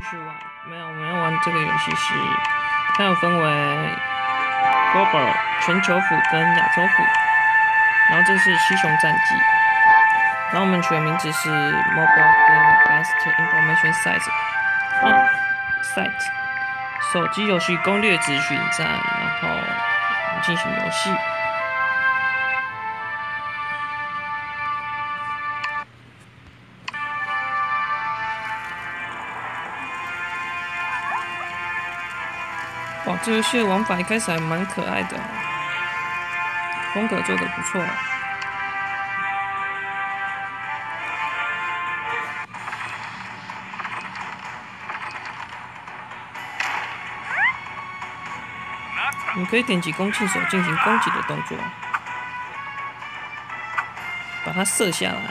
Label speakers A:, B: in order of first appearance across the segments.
A: 续玩，没有，我们要玩这个游戏是，它有分为 Global 全球服跟亚洲服，然后这是七雄战记，然后我们取的名字是 Mobile Game Best Information Site， 手机游戏攻略资讯站，然后进行游戏。哇，这游戏的玩法一开始还蛮可爱的，风格做得不错。你可以点击攻击手进行攻击的动作，把它射下来，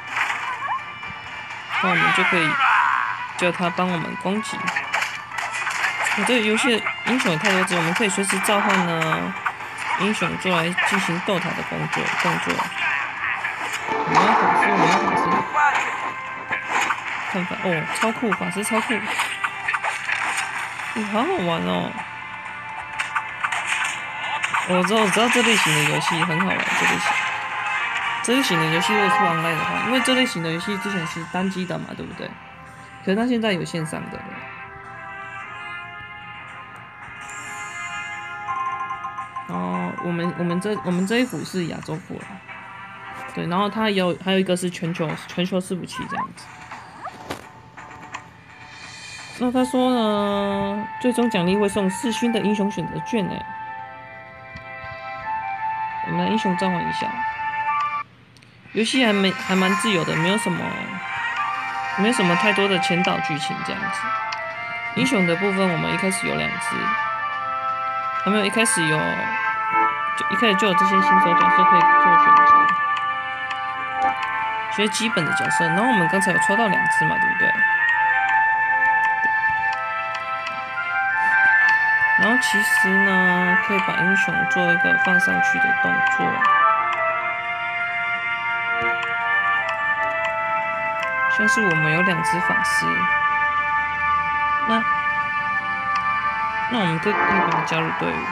A: 那我们就可以叫它帮我们攻击。这个游戏的英雄有太多只，我们可以随时召唤呢英雄做来进行斗塔的动作。我们要法师，看法哦，超酷，法师超酷，好好玩哦。我知道这类型的游戏很好玩，这类型的游戏如果是online的话，因为这类型的游戏之前是单机的嘛，对不对？可是它现在有线上的了。哦，我们这一服是亚洲服了，对，然后它还有一个是全球伺服器这样子。那他说呢，最终奖励会送4星的英雄选择券诶。我们来英雄召唤一下，游戏还蛮自由的，没有什么太多的前导剧情这样子。英雄的部分我们一开始有2只，还没有一开始就有这些新手角色可以做选择，所以基本的角色。然后我们刚才有抽到2只嘛，对不对？然后其实呢，可以把英雄做一个放上去的动作。像是我们有2只法师，那我们可以把它加入队伍。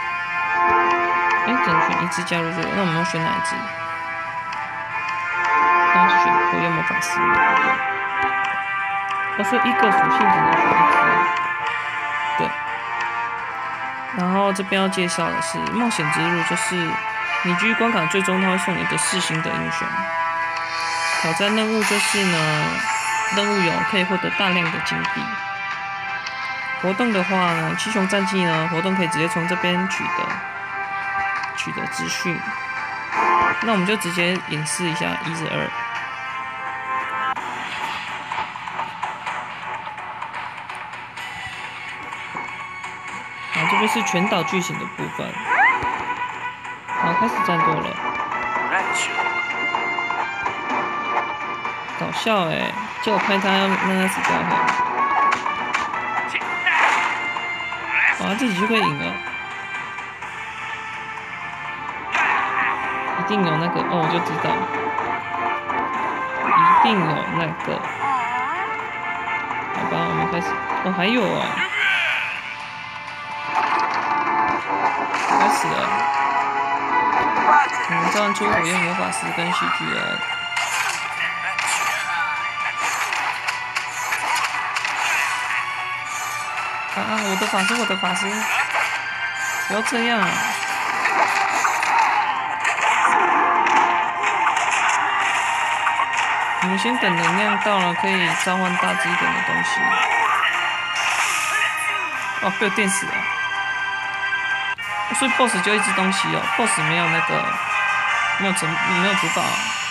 A: 只能选1只加入队伍，那我们要选哪一只？当然是选火焰魔法师。所以一个属性只能选1只。对。然后这边要介绍的是冒险之路，就是你继续关卡，最终它会送你一个4星的英雄。挑战任务就是呢，任务有可以获得大量的金币。活动的话呢，七雄战记呢，活动可以直接从这边取得资讯。那我们就直接演示一下1至2。好，这边是全岛剧情的部分。好，开始战斗了。搞笑叫我拍他让他死掉哈。哇，自己就可以赢了。一定有那个哦，我就知道，一定有那个。好吧，我们开始。哦，还有啊，开始了。我们召唤出火焰魔法师跟喜剧人。我的法师，不要这样。我们先等能量到了，可以召唤大只一点的东西。哦，被我电死了。所以 BOSS 就1只东西哦 ，BOSS 没有没有主堡。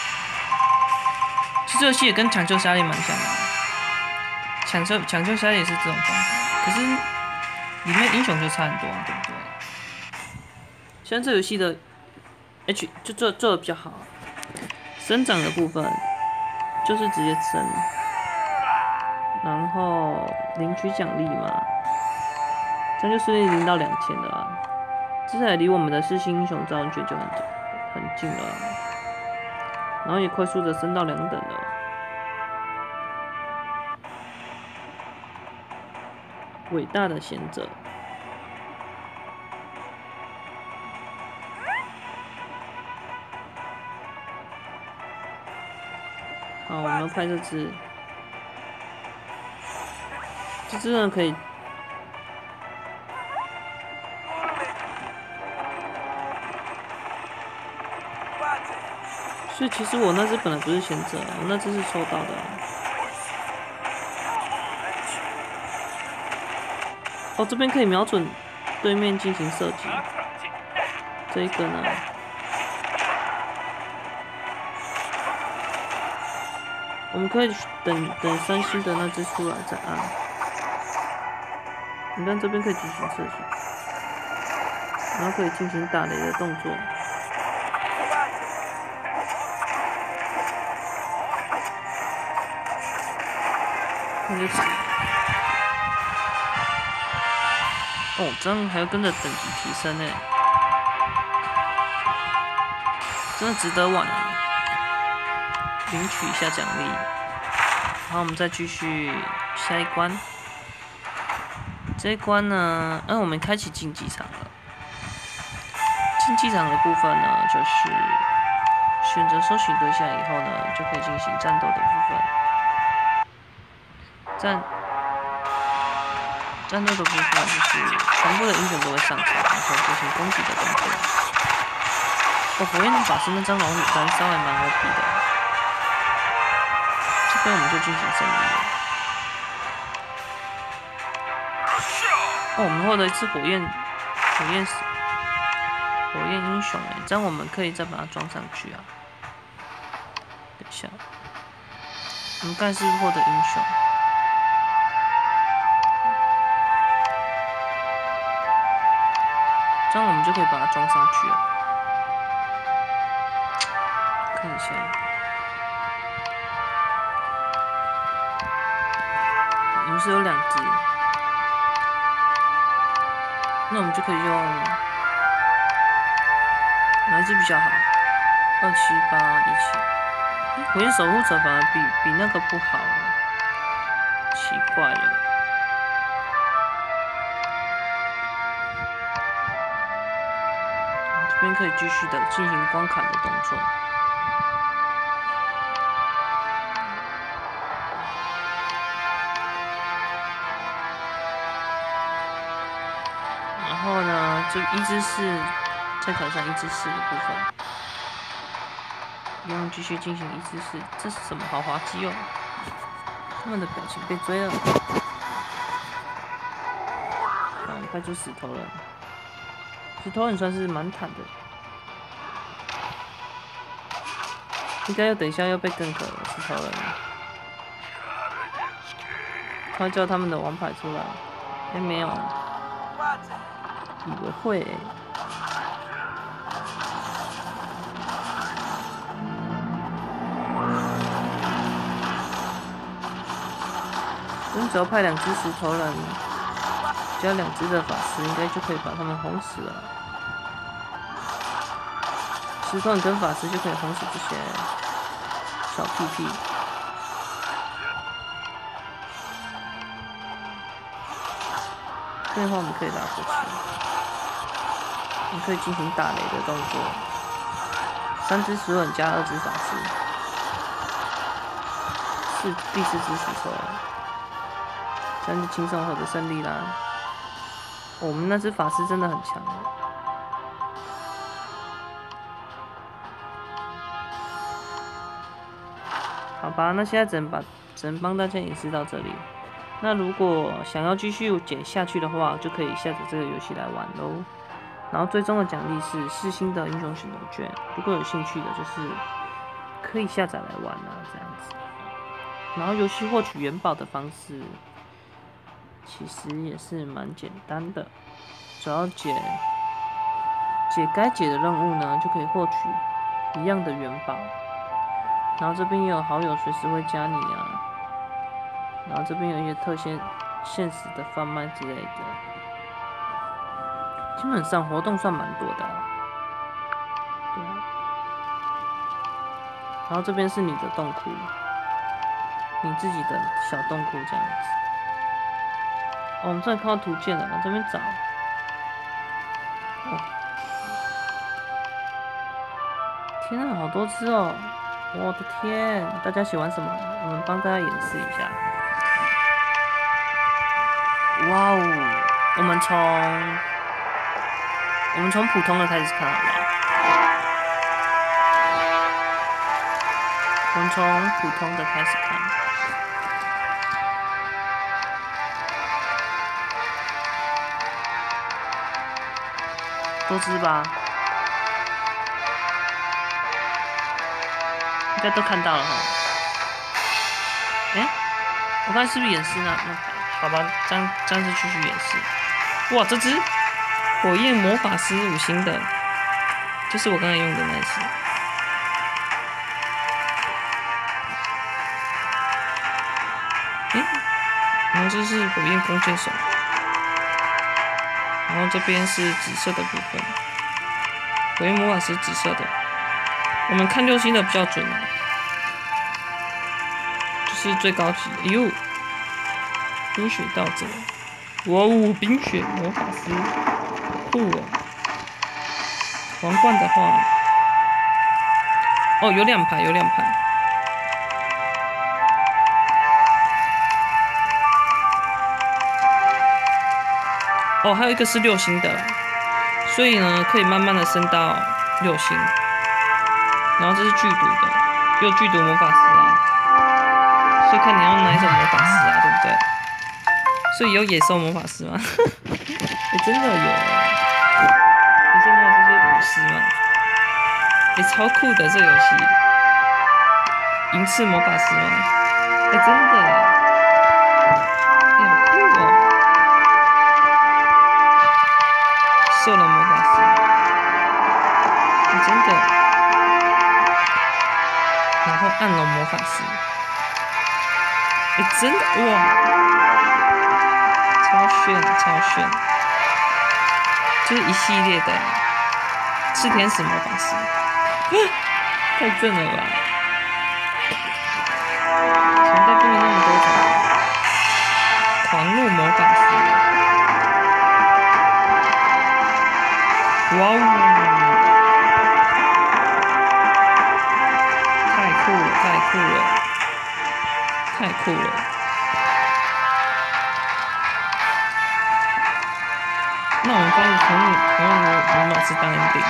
A: 其实这游戏也跟抢救杀猎蛮像的。抢救杀猎也是这种方法，可是里面英雄就差很多，对不对？像这游戏的 就做的比较好，生长的部分就是直接升，然后领取奖励嘛，这样就顺利领到2000的啦。接下来离我们的4星英雄召唤券就很近了，然后也快速的升到2等了。 伟大的贤者。好，我们要拍这只，这只呢可以。所以其实我那只本来不是贤者，我那只是抽到的。哦，这边可以瞄准对面进行射击。这一个呢，我们可以等3星的那只出来再按。你看这边可以进行射击，然后可以进行打雷的动作。那就死。哦，这样还要跟着等级提升呢，真的值得玩。领取一下奖励，然后我们再继续下一关。这一关呢，我们开启竞技场了。竞技场的部分呢，就是选择搜寻对象以后呢，就可以进行战斗的部分。战斗的部分就是全部的英雄都会上场，然后进行攻击的动作。哦，火焰法师那张老女单稍微蛮 OP 的，这边我们就进行胜利了。哦，我们获得一次火焰英雄哎，这样我们可以再把它装上去啊。等一下，我们刚才是获得英雄。这样我们就可以把它装上去了。看一下，我们是有2只，那我们就可以用哪一只比较好？27817。火焰守护者反而比那个不好了，奇怪了。这边可以继续的进行关卡的动作，然后呢，这1至4再挑战1至4的部分，不用继续进行1至4，这是什么豪华肌肉？他们的表情被追了，我们派出石头人。石头人算是蛮坦的，应该要等一下要被gank了。石头人，他叫他们的王牌出来，没有，以为会我们只要派2只石头人。加2只的法师，应该就可以把他们轰死了。石头人跟法师就可以轰死这些小屁屁。这样的话，我们可以拉过去，我们可以进行打雷的动作。3只石头人加2只法师，第4只石头人，这样就轻松获得胜利啦。我们那只法师真的很强，好吧，那现在只能帮大家演示到这里。那如果想要继续解下去的话，就可以下载这个游戏来玩咯。然后最终的奖励是4星的英雄选择券，如果有兴趣的，就是可以下载来玩啊，这样子。然后游戏获取元宝的方式。其实也是蛮简单的，只要解该解的任务呢，就可以获取一样的元宝。然后这边也有好友随时会加你啊，然后这边有一些特限限时的贩卖之类的，基本上活动算蛮多的啦。对啊，然后这边是你的洞窟，你自己的小洞窟这样子。 哦，我们真的看到图鉴了，往这边找。哦，天啊，好多只哦！我的天，大家喜欢什么？我们帮大家演示一下。哇哦，我们从普通的开始看好不好？我们从普通的开始看。多只吧？应该都看到了哈。我看是不是演示呢？好吧，这样子继续演示。哇，这只火焰魔法师5星的，就是我刚才用的那只。然后这是火焰弓箭手，然后这边是紫色的部分，火焰魔法师紫色的。我们看6星的比较准啊，就是最高级。哎呦，冰雪盗贼，哇哦，冰雪魔法师，酷哦！皇冠的话，哦，有2排，有2排。哦，还有一个是6星的，所以呢，可以慢慢的升到6星。然后这是剧毒的，有剧毒魔法师啊，所以看你要哪一种魔法师啊，对不对？所以有野兽魔法师吗？真的有野兽魔法师就是巫师嘛，超酷的这游戏。银翅魔法师吗？真的，好酷哦！兽人魔法师，真的。然后暗龙魔法师，真的哇，超炫！就是一系列的炽天使魔法师，太正了吧！怎么在这边那么多种？狂怒魔法师，哇哦！太酷了！那我们开始从魔法师当 ending。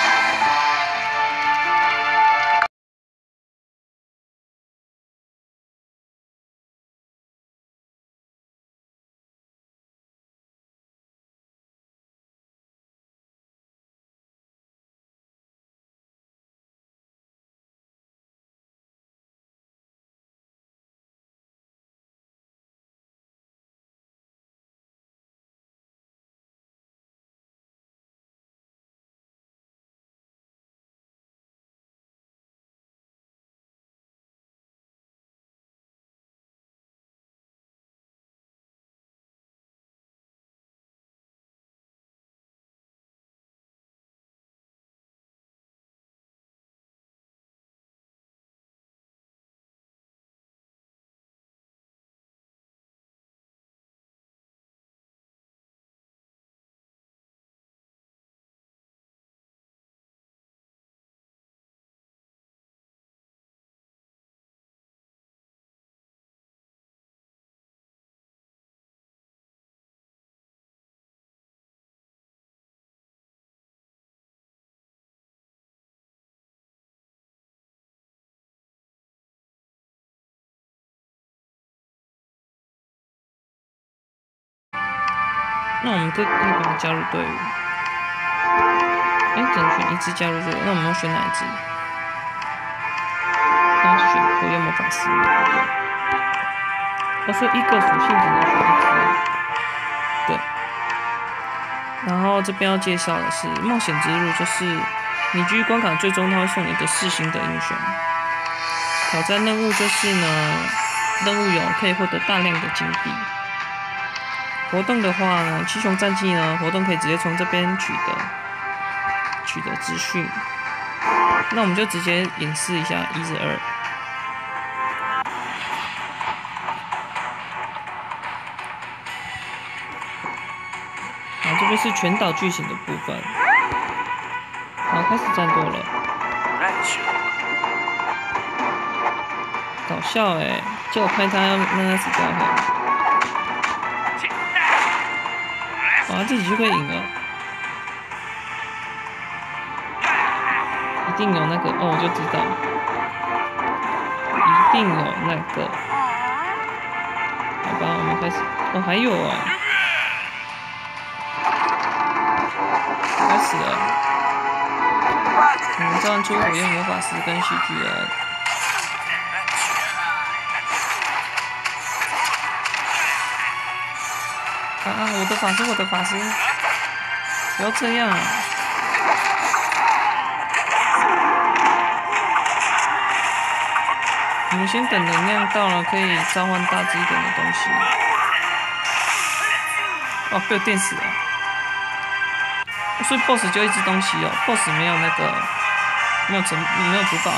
A: 那我们可以把它加入队伍。只能选1只加入队伍，那我们要选哪1只？当然是选火焰魔法师。我说一个属性只能选1只。对。然后这边要介绍的是冒险之路，就是你继续关卡最终它会送你一个4星的英雄。挑战任务就是呢，任务有可以获得大量的金币。活动的话呢，七雄战记呢，活动可以直接从这边取得资讯。那我们就直接演示一下1至2。 这边是全岛剧情的部分。好，开始战斗了。搞笑哎、叫我拍他要让他死掉哈。哇，自己就可以赢了。一定有那个哦，我就知道，一定有那个。好吧，我们开始。哦，还有啊，开始了。我们召唤出火焰魔法师跟喜剧人。啊！我的法师，我的法师，不要这样！你们先等能量到了，可以召唤大只一点的东西。哦，被我电死了。所以 BOSS 就一只东西哦 ，BOSS 没有那个，没有主堡。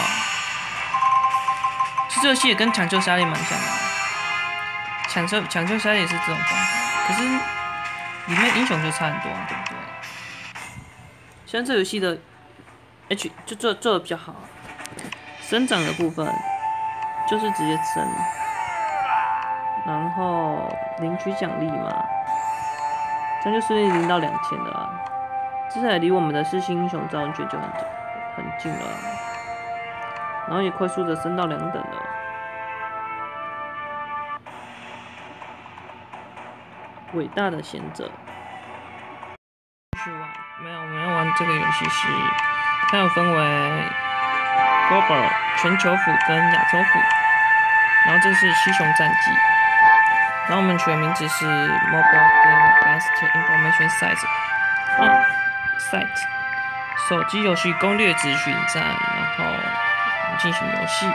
A: 其实这游戏也跟抢救杀猎蛮像的，抢救杀猎也是这种方法。可是里面英雄就差很多、对不对？像这游戏的 H 就做的比较好，生长的部分就是直接升，然后领取奖励嘛，这样就顺利领到2000的啦。接下来离我们的4星英雄召唤券就很近了，然后也快速的升到2等了。伟大的贤者，去玩没有？我们要玩这个游戏是，它有分为 Global 全球服跟亚洲服，然后这是七雄战记，然后我们取的名字是 Mobile Game Best Information Site， 手机游戏攻略资讯站，然后进行游戏。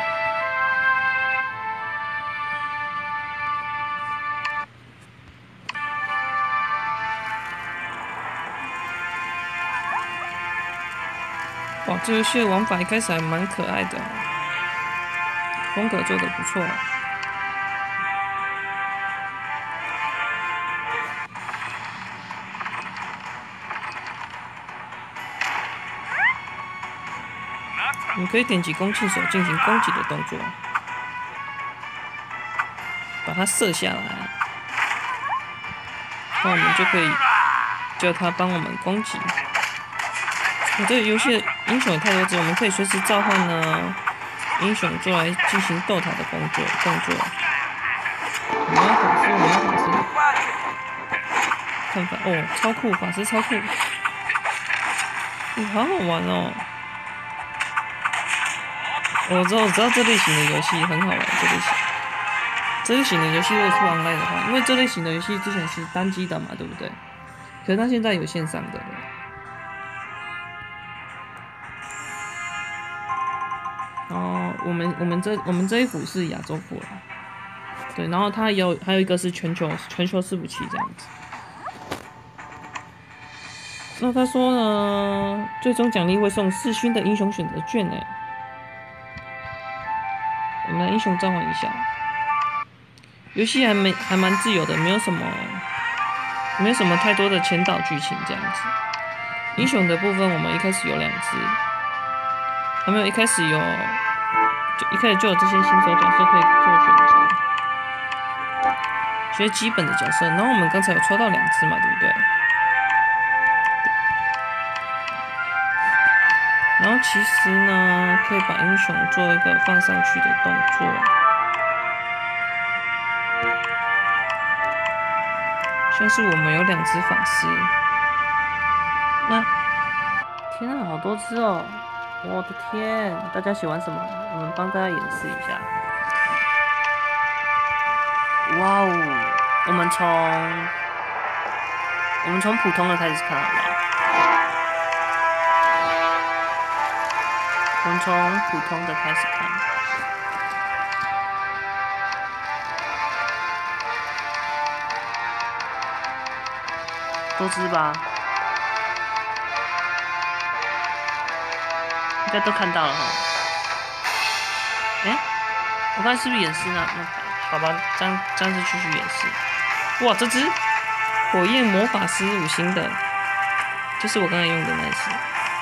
A: 哇，这游戏的玩法一开始还蛮可爱的，风格做得不错。你可以点击攻击手进行攻击的动作，把它射下来，那我们就可以叫它帮我们攻击。这个游戏的英雄有太多只，我们可以随时召唤呢英雄做来进行斗塔的动作。我们要法师，看法哦，超酷，法师超酷，好好玩哦。我知道这类型的游戏很好玩，这类型的游戏如果是online的话，因为这类型的游戏之前是单机的嘛，对不对？可是它现在有线上的了。哦，我们这一服是亚洲服啦，对，然后它还有一个是全球伺服器这样子。那他说呢，最终奖励会送4星的英雄选择券诶。我们来英雄召唤一下，游戏还蛮自由的，没有什么太多的前导剧情这样子。英雄的部分我们一开始有2只，还没有一开始就有这些新手角色可以做选择，学基本的角色。然后我们刚才有抽到2只嘛，对不对？然后其实呢，可以把英雄做一个放上去的动作，像是我们有2只法师，那天啊，好多只哦！我的天，大家喜欢什么？我们帮大家演示一下。哇哦，我们从普通的开始看好了。我们从普通的开始看，多只吧，应该都看到了哈。我看是不是演示呢？好吧，这样子继续演示。哇，这只火焰魔法师5星的。 就是我刚才用的那一只。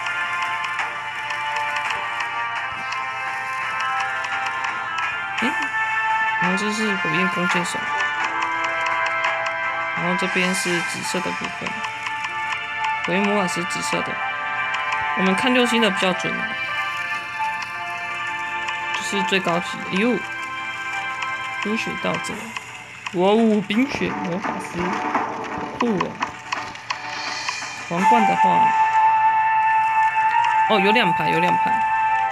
A: 然后这是火焰弓箭手，然后这边是紫色的部分，火焰魔法师紫色的。我们看6星的比较准啊，就是最高级的。哎呦，冰雪盗贼，哇哦，冰雪魔法师，酷哦！皇冠的话，哦，有2排，有2排。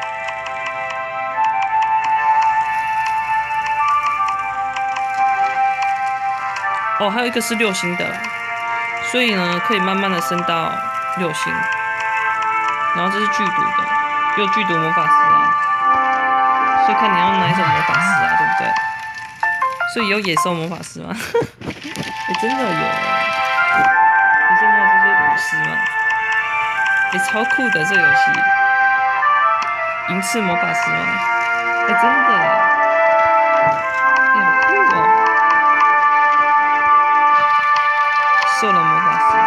A: 哦，还有一个是6星的，所以呢，可以慢慢的升到6星。然后这是剧毒的，又剧毒魔法师啊，所以看你要哪一种魔法师啊，对不对？所以有野兽魔法师吗？真的有野兽魔法师就是武士嘛，超酷的这游戏。银翅魔法师吗？真的好酷哦！兽人魔法师，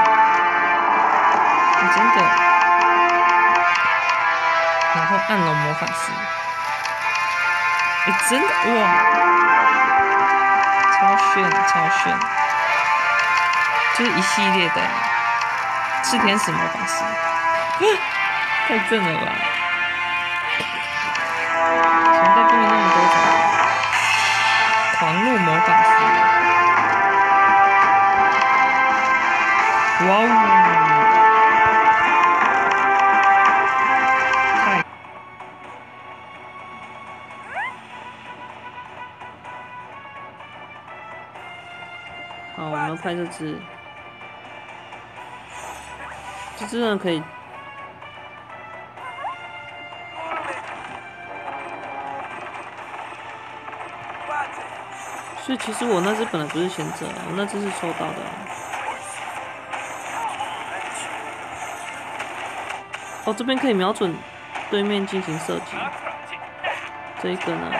A: 真的。然后暗龙魔法师，真的哇，超炫超炫！就是一系列的炽天使魔法师，太正了吧！前辈终于那么多种，狂怒魔法师，哇哦！好，我们拍这只，这只呢可以，所以其实我那只本来不是贤者，我那只是抽到的。哦，这边可以瞄准对面进行射击，这一个呢？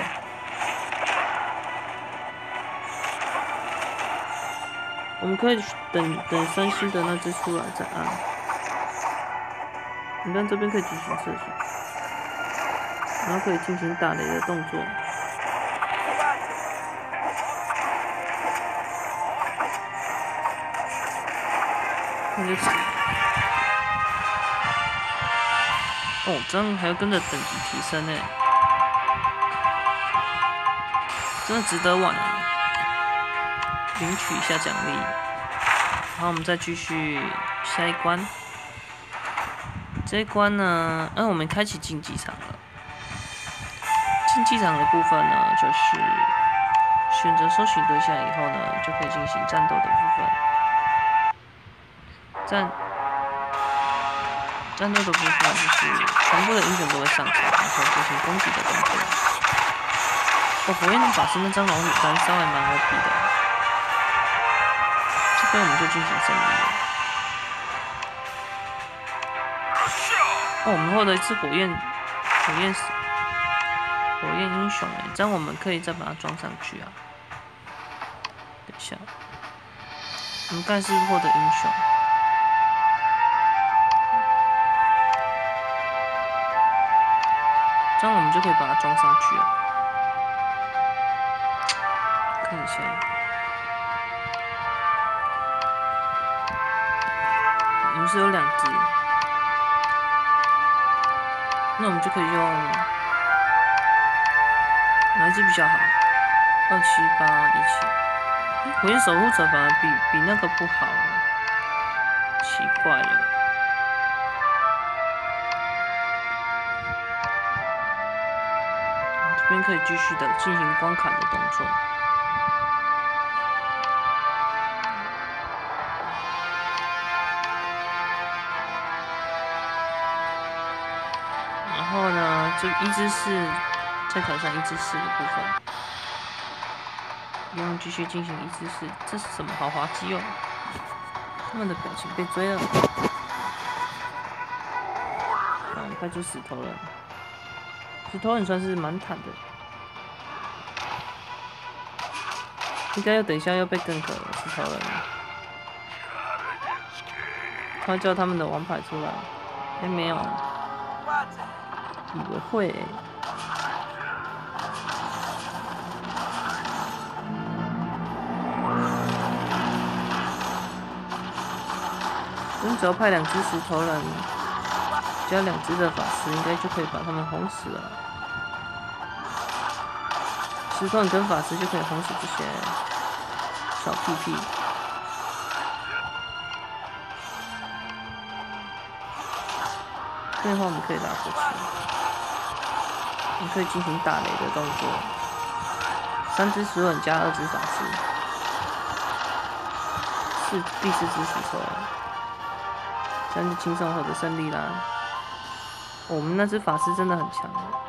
A: 我们可以等3星的那只出来再按。你看这边可以进行射击，然后可以进行打雷的动作。那就哦，这样还要跟着等级提升呢，真的值得玩啊！领取一下奖励，然后我们再继续下一关。这一关呢，我们开启竞技场了。竞技场的部分呢，就是选择搜寻对象以后呢，就可以进行战斗的部分。战斗的部分就是全部的英雄都会上场，然后进行攻击的动作。火焰法师那张龙女单稍微蛮 OP 的。这边我们就进行胜利了。我们获得一次火焰英雄这样我们可以再把它装上去啊。等一下，我们刚才是获得英雄，这样我们就可以把它装上去啊。看一下。我们是有2只，那我们就可以用哪一只比较好？27817。火焰守护者反而比那个不好了，奇怪了。这边可以继续的进行关卡的动作。然后呢，这1至4再挑战1至4的部分，不用继续进行1至4。这是什么豪华肌哦？他们的表情被追了。好，派出石头人，石头人算是蛮坦的，应该要等一下要被gank了石头人。 他会叫他们的王牌出来。哎，没有，以为会欸。你只要派2只石头人，加2只的法师，应该就可以把他们轰死了。石头人跟法师就可以轰死这些小屁屁。这样的话，我们可以拉过去，你可以进行打雷的动作。3只石头人加2只法师，第4只石头人。这样就轻松获得胜利啦！我们那只法师真的很强。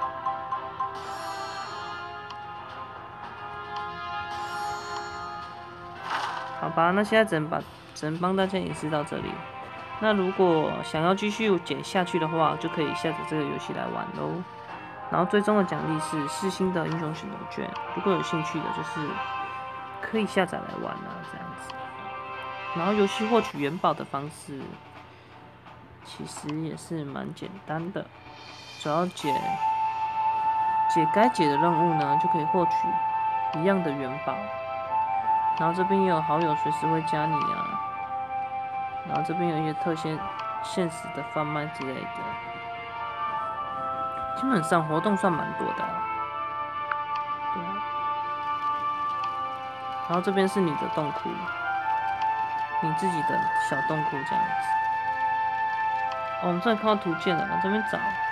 A: 好吧，那现在只能帮大家演示到这里。那如果想要继续解下去的话，就可以下载这个游戏来玩喽。然后最终的奖励是4星的英雄选择券，如果有兴趣的，就是可以下载来玩啊，这样子。然后游戏获取元宝的方式。其实也是蛮简单的，只要解该解的任务呢，就可以获取一样的元宝。然后这边也有好友随时会加你啊，然后这边有一些特限限时的贩卖之类的，基本上活动算蛮多的啦。对啊。然后这边是你的洞窟，你自己的小洞窟这样子。哦，我们这里看到图鉴了，往这边找。